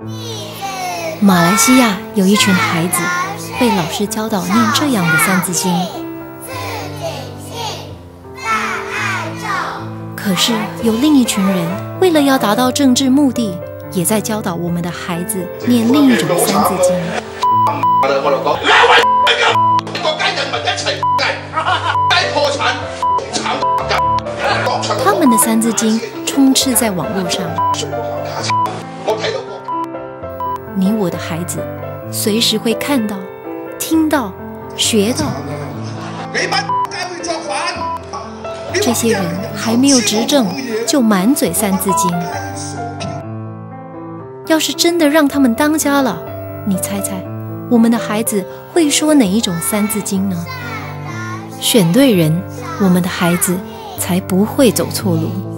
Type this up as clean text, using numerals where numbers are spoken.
马来西亚有一群孩子被老师教导念这样的三字经，可是有另一群人为了要达到政治目的，也在教导我们的孩子念另一种三字经。他们的三字经充斥在网络上，你我的孩子随时会看到、听到、学到。这些人还没有执政，就满嘴三字经。要是真的让他们当家了，你猜猜，我们的孩子会说哪一种三字经呢？选对人，我们的孩子才不会走错路。